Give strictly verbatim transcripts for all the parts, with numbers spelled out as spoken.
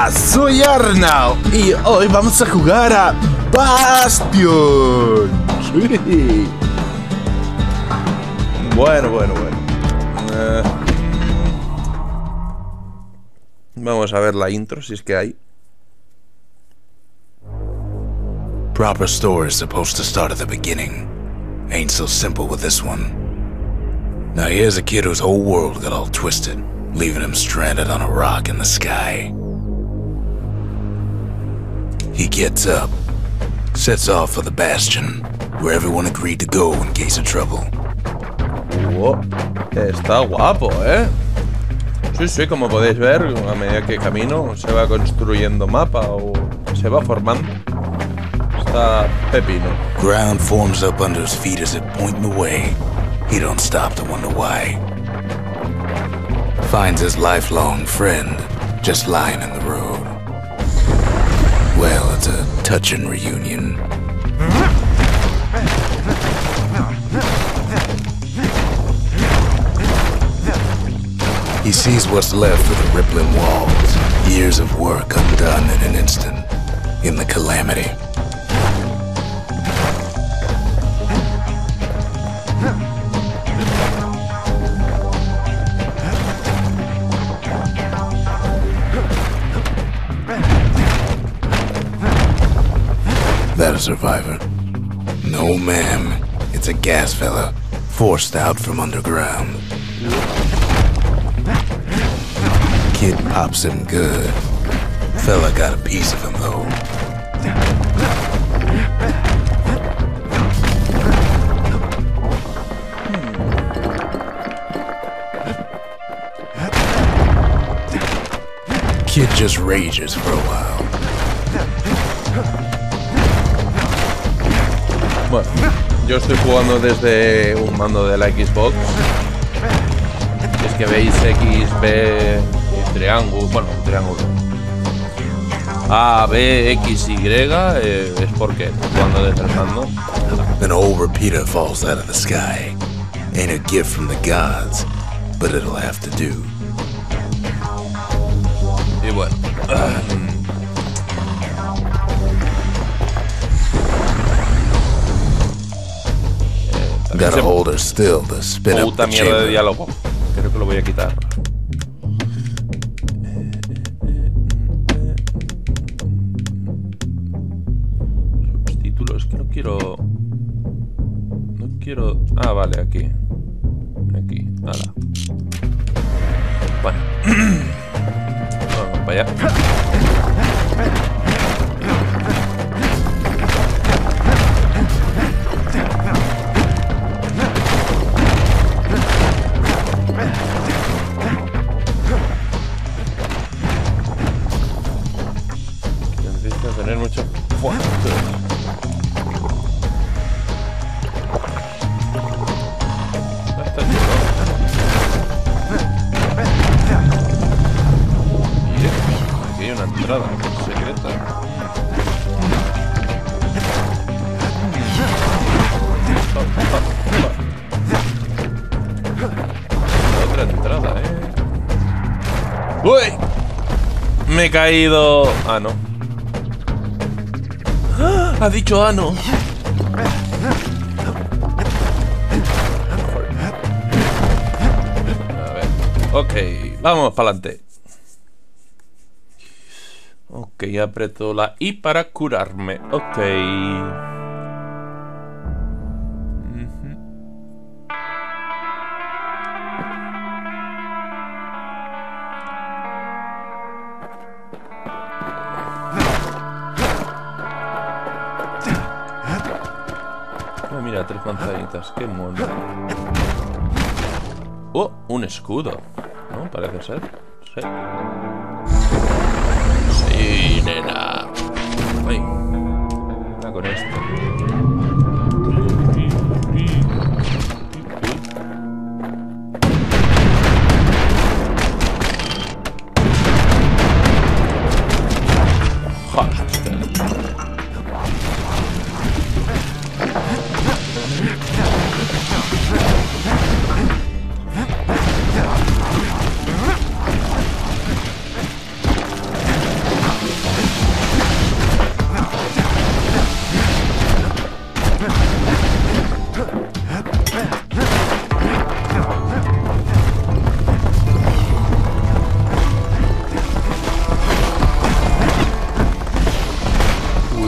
Hola, soy Arnau y hoy vamos a jugar a Bastion. Sí. Bueno, bueno, bueno. Uh, vamos a ver la intro, si es que hay. Proper story is supposed to start at the beginning. Ain't so simple with this one. Now here's a kid whose whole world got all twisted, leaving him stranded on a rock in the sky. He gets up, sets off for the Bastion, where everyone agreed to go in case of trouble. Oh, está guapo, ¿eh? Sí, sí, como podéis ver, a medida que camino se va construyendo mapa o se va formando. Está pepino. Ground forms up under his feet as it pointing the way. He don't stop to wonder why. Finds his lifelong friend just lying in the road. Well, it's a touching reunion. He sees what's left of the rippling walls, years of work undone in an instant, in the calamity. That a survivor? No, ma'am. It's a gas fella, forced out from underground. Kid pops him good. Fella got a piece of him, though. Kid just rages for a while. Bueno, yo estoy jugando desde un mando de la Xbox. Es que veis X, B, triángulo, bueno, triángulo. A, B, X, Y, eh, es porque estoy jugando desde el mando. An old repeater falls out of the sky. Ain't a gift from the gods, but it'll have to do. Y bueno. Uh, Gotta hold her still to spin up puta the mierda de chamber. diálogo. Creo que lo voy a quitar. Subtítulos, que no quiero. No quiero. Ah, vale, aquí. Aquí, nada. Bueno. Vamos para allá. Tener mucho. ¡Fua! Está chulo. Y aquí hay una entrada secreta. Otra entrada, eh. ¡Uy! Me he caído. Ah, no. Ha dicho ano. A ver. Ok, vamos para adelante. Ok, aprieto la I para curarme. Ok. Mira, tres manzanitas, qué mono. Oh, un escudo, ¿no? Parece ser. Sí. Sí, nena. Ay. Está con esto. Joder.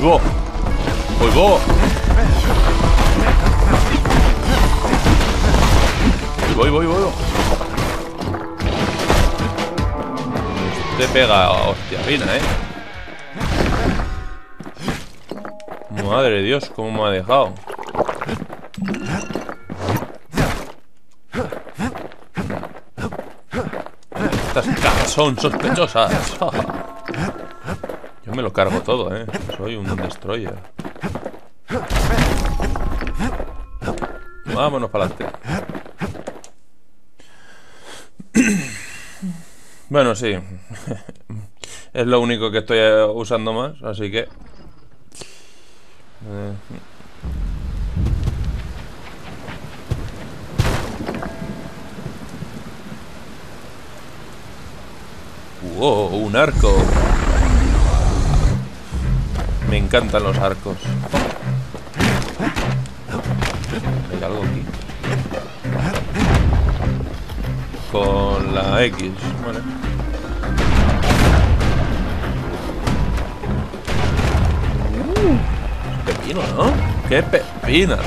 voy! ¡Uy, voy! Voy, voy, voy. Te pega, hostia, fina, eh. Madre de Dios, cómo me ha dejado. Estas cajas son sospechosas. Yo me lo cargo todo, eh. Soy un destroyer. Vámonos para adelante. Bueno, sí. Es lo único que estoy usando más, así que... Eh... ¡Wow! Un arco. Me encantan los arcos. Hay algo aquí. Con la X, vale. Uh, pepino, ¿no? ¡Qué pepina!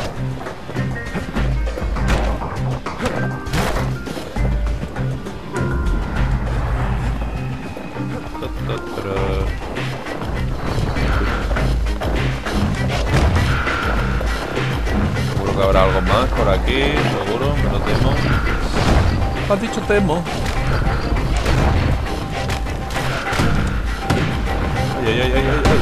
Seguro que habrá algo más por aquí, seguro, me lo temo. Has dicho temo. Ay, ay, ay, ay, ay.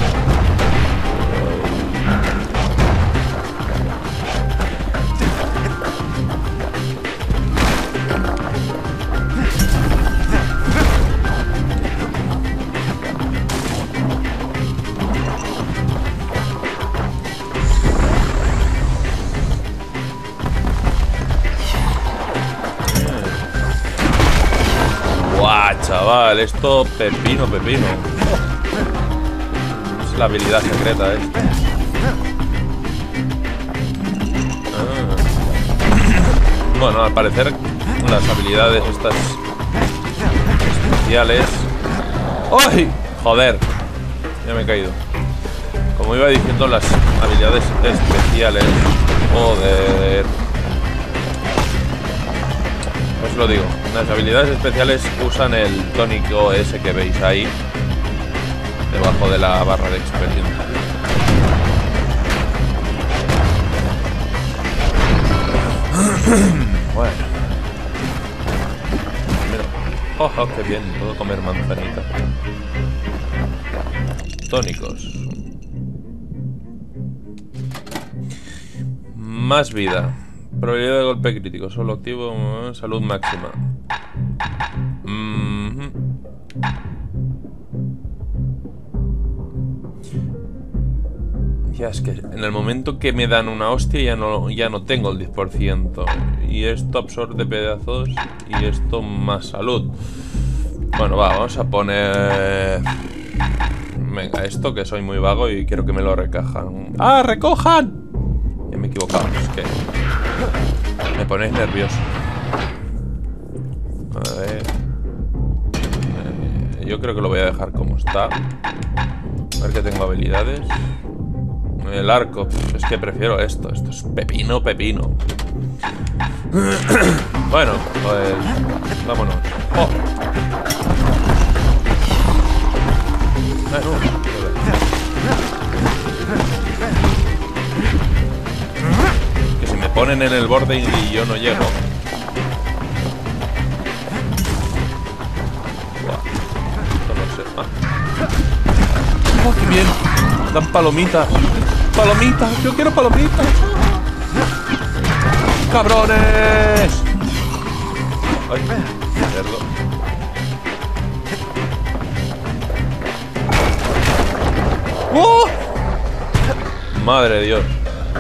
Chaval, esto pepino, pepino. Oh. Es la habilidad secreta esta. Ah. Bueno, al parecer las habilidades estas especiales. ¡Ay! Joder, ya me he caído. Como iba diciendo, las habilidades especiales. Joder. Os lo digo, las habilidades especiales usan el tónico ese que veis ahí debajo de la barra de experiencia. Bueno. Mira. Oh, oh, qué bien, puedo comer manzanita. Tónicos. Más vida. Probabilidad de golpe crítico, solo activo, salud máxima. Mm-hmm. Ya es que en el momento que me dan una hostia ya no, ya no tengo el diez por ciento. Y esto absorbe pedazos y esto más salud. Bueno, va, vamos a poner... Venga, esto que soy muy vago y quiero que me lo recojan. ¡Ah, recojan! Ya me he equivocado, es que... Me ponéis nervioso. A ver. Eh, yo creo que lo voy a dejar como está. A ver que tengo habilidades. El arco. Es que prefiero esto. Esto es pepino, pepino. Bueno, pues... Vámonos. ¡Oh! Ah, no. Ponen en el borde y yo no llego. Buah, esto no sé. Ah. Oh, qué bien. Dan palomitas. Palomitas. Yo quiero palomitas. ¡Cabrones! Ay, cerdo. ¡Oh! Madre de Dios.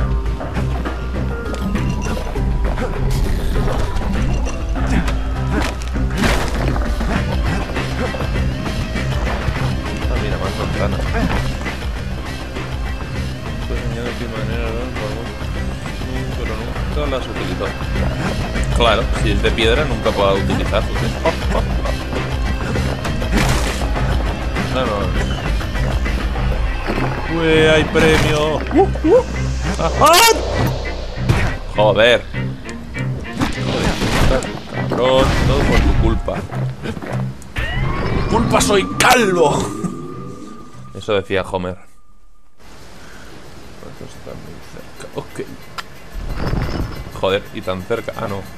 Pero nunca las utilizó. Claro, si es de piedra nunca puedo utilizarlo. Oh, oh, oh. No, no. Uy, hay premio. Uh, uh. ¡Ah! Joder. Cabrón, todo por tu culpa. Por tu culpa soy calvo. Eso decía Homer. Está muy cerca. Ok. Joder, y tan cerca. Ah, no.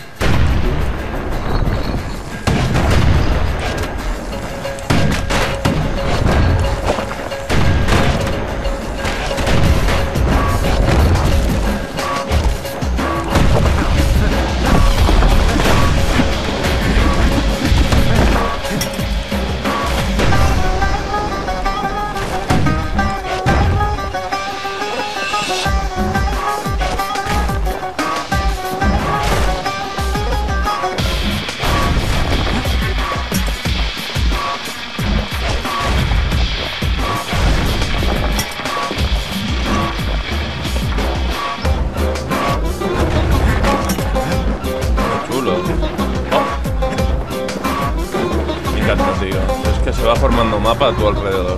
Formando mapa a tu alrededor.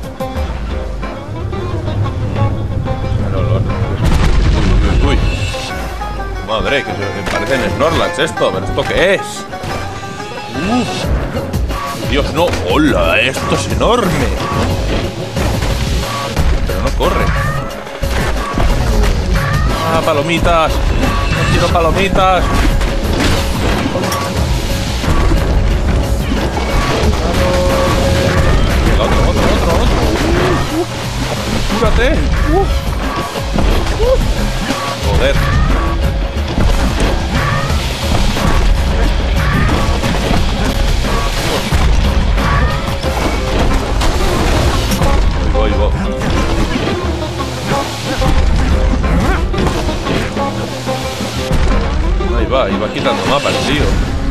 El olor. Uy, uy, uy. Madre, que se parecen Snorlax esto. ¿Pero esto qué es? Uf. Dios, no. ¡Hola! Esto es enorme. Pero no corre. ¡Ah, palomitas! ¡No quiero palomitas! Otro, otro, otro, otro. Uh, uh, ¡Cúrate! Uh, uh. Joder. Voy, voy, voy. Ahí va, y va quitando mapa el tío.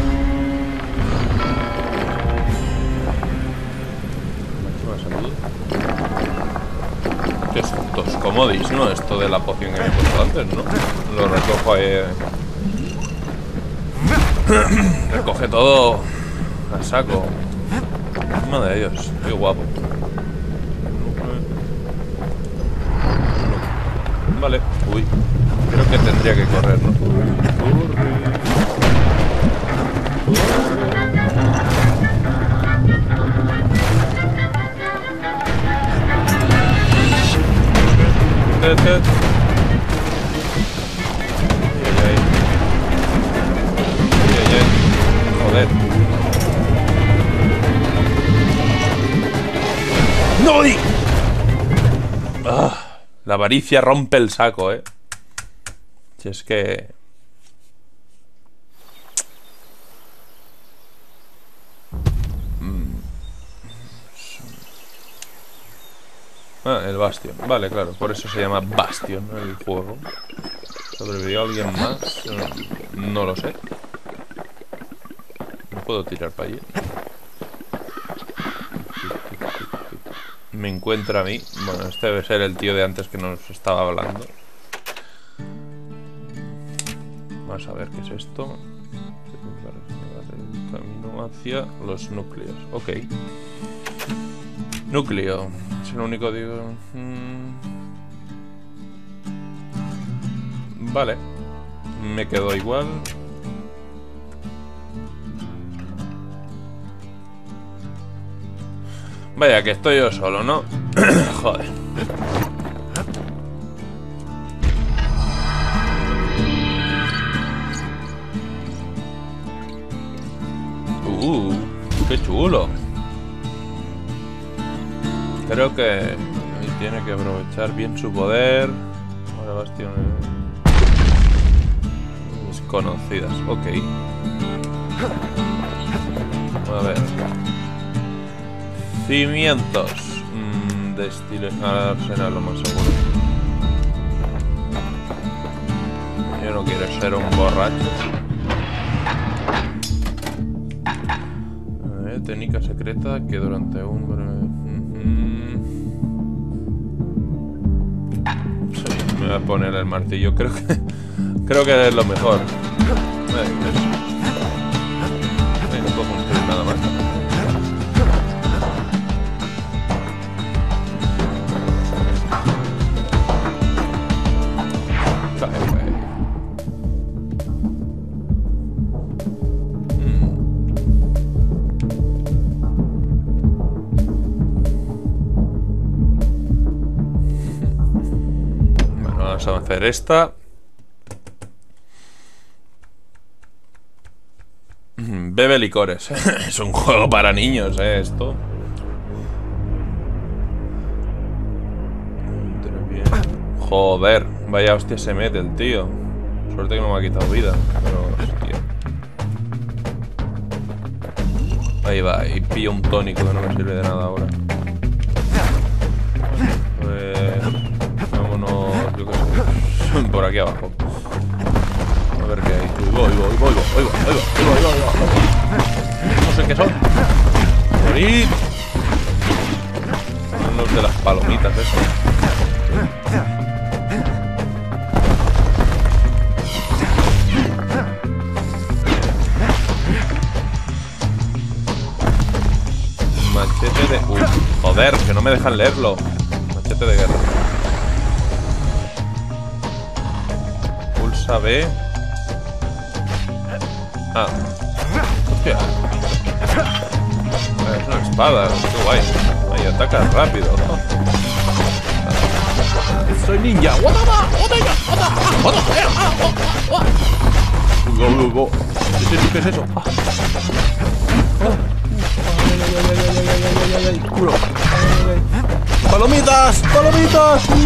Estos comodis, ¿no? Esto de la poción que me he puesto antes, ¿no? Lo recojo ahí. Recoge todo a saco. Madre de Dios, qué guapo. Vale, uy. Creo que tendría que correr, ¿no? Ay, ay, ay, ay. Joder. ¡No! Ah, la avaricia rompe el saco, eh. Si es que... Ah, el Bastion. Vale, claro, por eso se llama Bastion, ¿no? El juego. ¿Sobrevivió alguien más? No lo sé. No puedo tirar para allí. Me encuentra a mí. Bueno, este debe ser el tío de antes que nos estaba hablando. Vamos a ver qué es esto. El camino hacia los núcleos. Ok. Núcleo. Es lo único digo. Mm. Vale. Me quedo igual. Vaya, que estoy yo solo, ¿no? Joder. Uh, qué chulo. Creo que ahí tiene que aprovechar bien su poder. Ahora bastiones desconocidas. Ok. A ver. Cimientos. Mm, de estilo. Ahora será lo más seguro. Yo no quiero ser un borracho. A ver, técnica secreta que durante un breve... Sí, me voy a poner el martillo. Creo que creo que es lo mejor. Ay, no puedo construir nada más. Vamos a hacer esta. Bebe licores. Es un juego para niños, eh, esto. Joder, vaya hostia se mete el tío. Suerte que no me ha quitado vida. Pero, hostia. Ahí va, y pillo un tónico que no me sirve de nada ahora. Pues... vámonos, yo qué sé. Por aquí abajo. A ver qué hay. Uy, voy, voy, voy, voy, voy, voy, voy, voy, voy, voy. No sé qué son. Morir. Son los de las palomitas, eso. Machete de... Uy, joder, que no me dejan leerlo. Machete de guerra. Pulsa B. Ah. Hostia. Es una espada, qué guay. Ahí atacas rápido. Soy ninja. Uy, uy, uy, uy. ¿Qué es eso? ¿Qué es eso? Ah. Culo. ¡Palomitas! ¡Palomitas! Uh.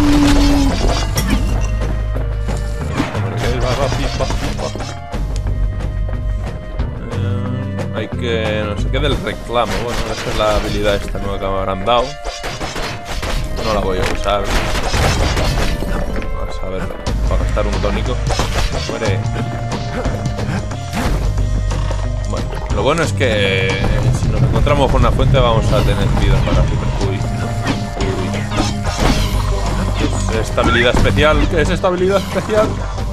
Eh, hay que... no sé qué del reclamo. Bueno, esa es la habilidad esta nueva que me habrán dado. No la voy a usar. Vamos a ver, para gastar un tónico. Muere. Bueno, lo bueno es que si nos encontramos con una fuente vamos a tener vida para siempre. Uy. Uy. Es estabilidad especial. ¿Qué es estabilidad especial?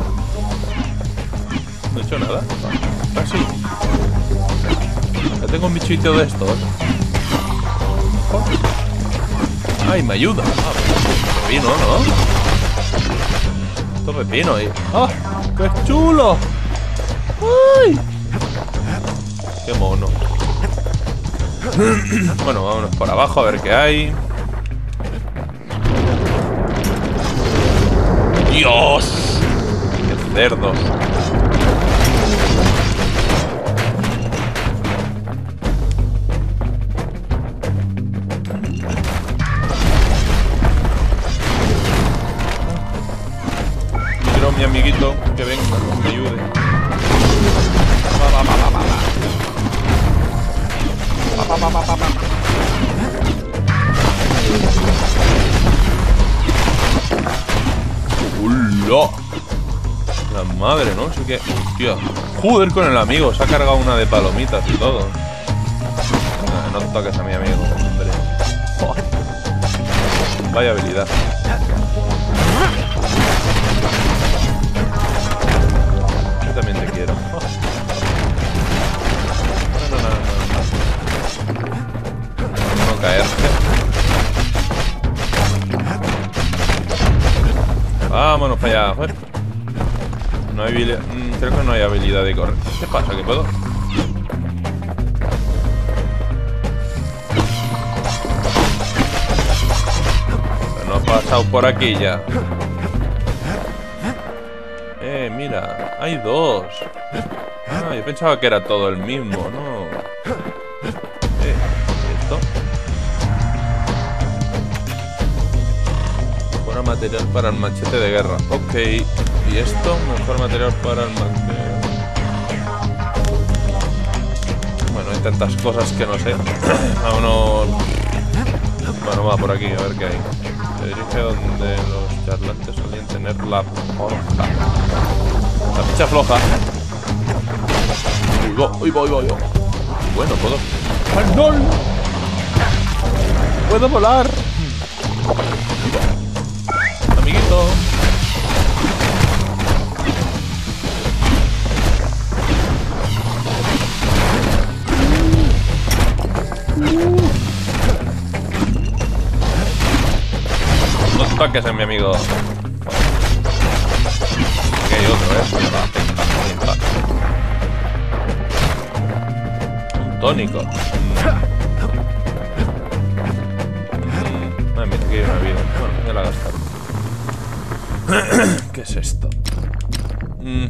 No he hecho nada. Casi. Ya tengo un bichito de estos. Oh. Ay, me ayuda. Ah, pepino, ¿no? Esto es pepino ahí. ¡Ah! ¡Qué chulo! ¡Ay! ¡Qué mono! Bueno, vámonos por abajo a ver qué hay. ¡Dios! ¡Qué cerdos! Quiero a mi amiguito que venga, que me ayude. Va, va, va, va, va. Pa, pa, pa, pa, pa, pa. ¡Hola! La madre, ¿no? Así que... hostia. Joder con el amigo. Se ha cargado una de palomitas y todo. No, no toques a mi amigo, hombre. Oh. Vaya habilidad. Yo también te quiero. Oh. No, no, no, no. No caerte. Vámonos para allá. Joder. No hay habilidad. Creo que no hay habilidad de correr. ¿Qué pasa? ¿Qué puedo? No ha pasado por aquí ya. Eh, mira. Hay dos. Ah, yo pensaba que era todo el mismo, ¿no? Eh, ¿esto? Mejor material para el machete de guerra. Ok. Y esto, mejor material para el machete. Bueno, hay tantas cosas que no sé. Vámonos. Bueno, va por aquí, a ver qué hay. Se dirige donde los charlantes solían tener la floja. La ficha floja. Uy, va, uy, va, uy, va, uy, va. Bueno, puedo. ¡Arnold! ¡Puedo volar! Amiguito. No toques a mi amigo. Aquí hay otro, eh. Un tónico. Mm. Mm. Ah, mira, aquí hay una vida. Bueno, ya la gastaron. ¿Qué es esto? Mm.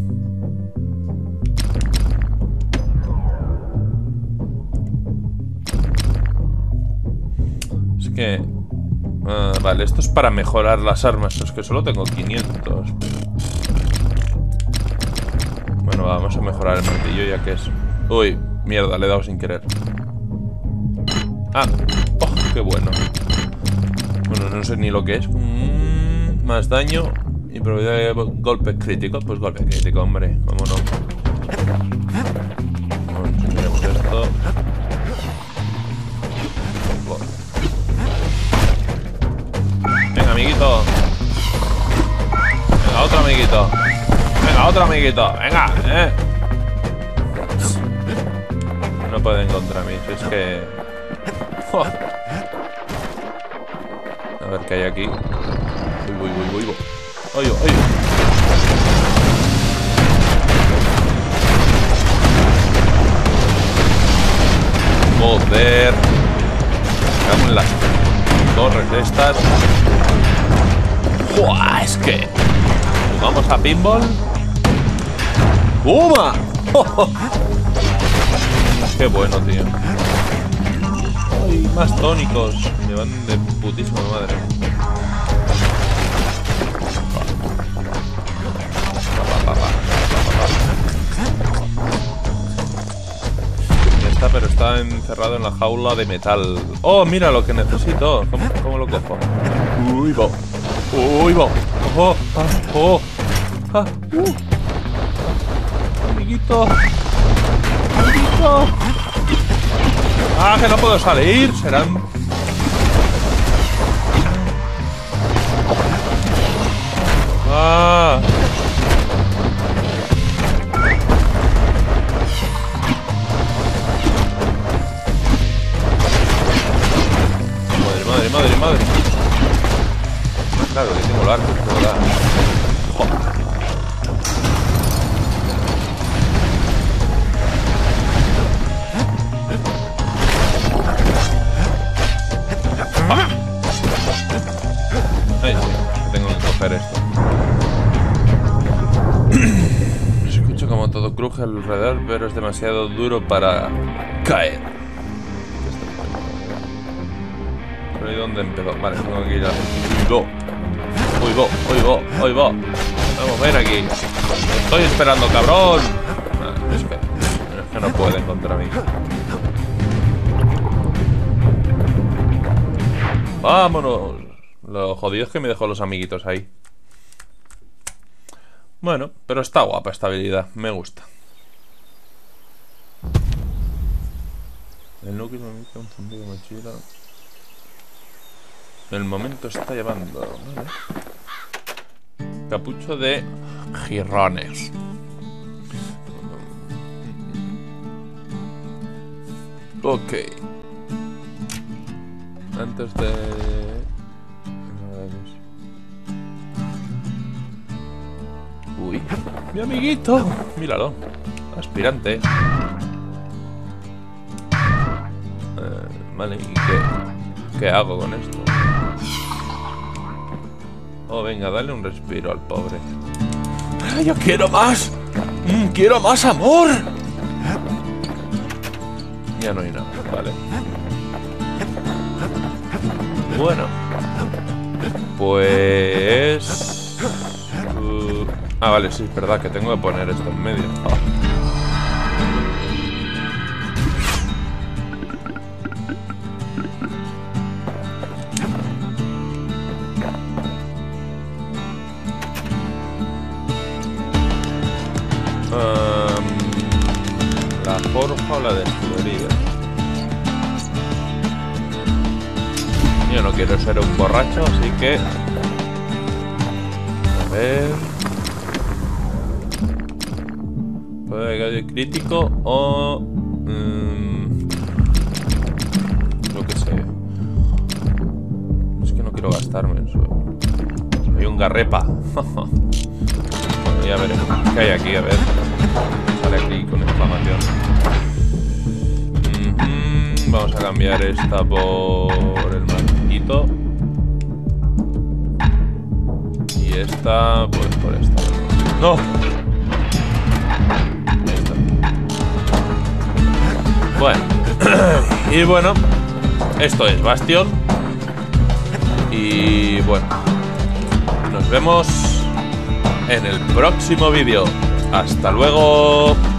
Es que... Ah, vale, esto es para mejorar las armas. Es que solo tengo quinientos. Bueno, vamos a mejorar el martillo ya que es... Uy, mierda, le he dado sin querer. Ah, oh, qué bueno. Bueno, no sé ni lo que es. Mm, más daño y probabilidad de golpe crítico. Pues golpe crítico, hombre, cómo no. Bueno, enseñaremos esto. Venga, amiguito. Venga, otro amiguito. Venga, otro amiguito. Venga, eh. No pueden contra mí. Es que... Oh. A ver qué hay aquí. Uy, uy, uy, uy, uy. Oye, oye. Joder. Vamos en las torres de estas. ¡Buah! Es que... ¿Jugamos a pinball? ¡Uma! ¡Oh! ¡Qué bueno, tío! ¡Ay, más tónicos! Me van de putísima madre. Ya está, pero está encerrado en la jaula de metal. ¡Oh, mira lo que necesito! ¿Cómo, cómo lo cojo? ¡Uy, va! ¡Uy, va! ¡Oh! ¡Ah! ¡Oh! ¡Ah! ¡Uh! ¡Amiguito! ¡Amiguito! ¡Ah, que no puedo salir! Serán... ¡Ah! Madre, madre, madre, madre. Claro que tengo el arco, es verdad. Joder. Ay, tengo que coger esto. Escucho como todo cruje alrededor, pero es demasiado duro para caer. Pero ¿y dónde empezó? Vale, tengo que ir a... Uy, va, uy, va, uy, va. Vamos, ven aquí. Estoy esperando, cabrón. Ah, es que, es que no pueden contra mí. Vámonos. Lo jodido es que me dejó los amiguitos ahí. Bueno, pero está guapa esta habilidad. Me gusta. El núcleo me emite un zumbido mochila. El momento está llevando. Vale. Capucho de jirrones. Ok. Antes de... Uy, mi amiguito. Míralo. Aspirante. Eh, vale, ¿y qué, qué hago con esto? Oh, venga, dale un respiro al pobre. ¡Yo quiero más! Mm, ¡Quiero más amor! Ya no hay nada, vale. Bueno. Pues... Uh... Ah, vale, sí, es verdad que tengo que poner esto en medio. Oh. Um, la forja o la destilería. Yo no quiero ser un borracho, así que... A ver... Puede caer crítico o... Mmm, lo que sé. Es que no quiero gastarme en eso. Soy un garrepa. Bueno, ya veremos. ¿Qué hay aquí? A ver. Sale aquí con exclamación. Mm-hmm. Vamos a cambiar esta por el martillito. Y Y esta, pues por esta. ¡No! Esta. Bueno. Y bueno, esto es Bastion. Y bueno, nos vemos en el próximo vídeo. Hasta luego.